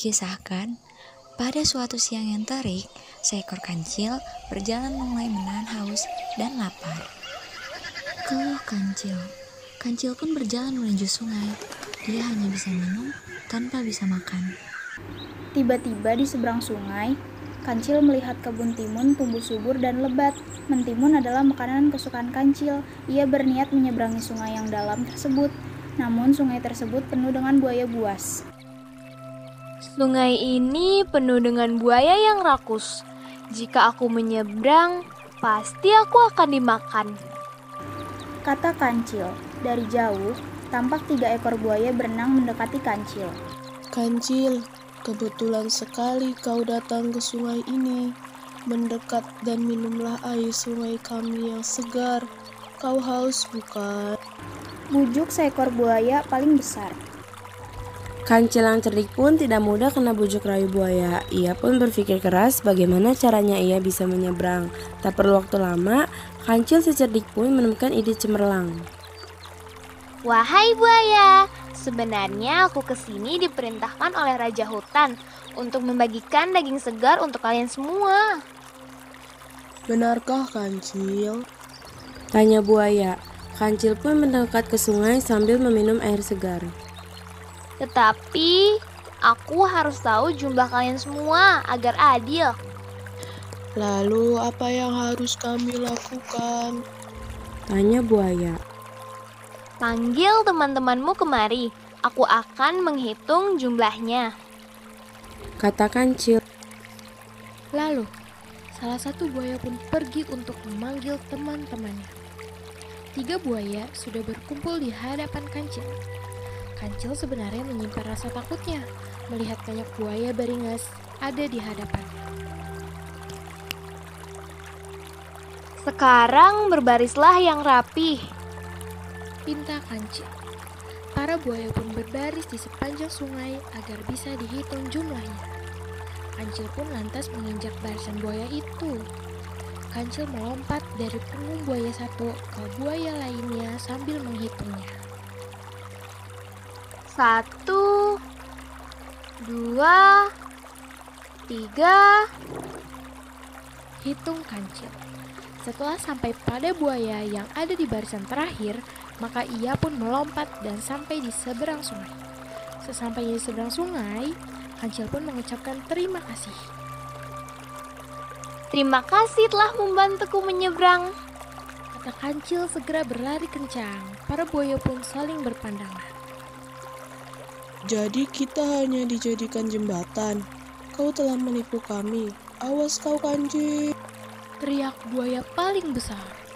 Dikisahkan, pada suatu siang yang terik, seekor kancil berjalan mulai menahan haus dan lapar. Keluh kancil. Kancil pun berjalan menuju sungai. Dia hanya bisa minum tanpa bisa makan. Tiba-tiba di seberang sungai, Kancil melihat kebun timun tumbuh subur dan lebat. Mentimun adalah makanan kesukaan Kancil. Ia berniat menyeberangi sungai yang dalam tersebut. Namun sungai tersebut penuh dengan buaya buas. Sungai ini penuh dengan buaya yang rakus. Jika aku menyeberang, pasti aku akan dimakan. Kata Kancil. Dari jauh, tampak 3 ekor buaya berenang mendekati Kancil. Kancil, kebetulan sekali kau datang ke sungai ini. Mendekat dan minumlah air sungai kami yang segar. Kau haus bukan? Bujuk seekor buaya paling besar. Kancil yang cerdik pun tidak mudah kena bujuk rayu buaya. Ia pun berpikir keras bagaimana caranya ia bisa menyeberang. Tak perlu waktu lama, Kancil si cerdik pun menemukan ide cemerlang. Wahai buaya, sebenarnya aku kesini diperintahkan oleh Raja Hutan untuk membagikan daging segar untuk kalian semua. Benarkah Kancil? Tanya buaya. Kancil pun mendekat ke sungai sambil meminum air segar. Tetapi, aku harus tahu jumlah kalian semua agar adil. Lalu apa yang harus kami lakukan? Tanya buaya. Panggil teman-temanmu kemari. Aku akan menghitung jumlahnya. Kata Kancil. Lalu, salah satu buaya pun pergi untuk memanggil teman-temannya. 3 buaya sudah berkumpul di hadapan Kancil. Kancil sebenarnya menyimpan rasa takutnya melihat banyak buaya beringas ada di hadapannya. Sekarang berbarislah yang rapih. Pinta Kancil. Para buaya pun berbaris di sepanjang sungai agar bisa dihitung jumlahnya. Kancil pun lantas menginjak barisan buaya itu. Kancil melompat dari punggung buaya satu ke buaya lainnya sambil menghitungnya. 1, 2, 3. Hitung Kancil. Setelah sampai pada buaya yang ada di barisan terakhir, maka ia pun melompat dan sampai di seberang sungai. Sesampainya di seberang sungai, Kancil pun mengucapkan terima kasih. Terima kasih telah membantuku menyeberang. Kata Kancil segera berlari kencang. Para buaya pun saling berpandangan. Jadi kita hanya dijadikan jembatan. Kau telah menipu kami. Awas kau Kancil. Teriak buaya paling besar.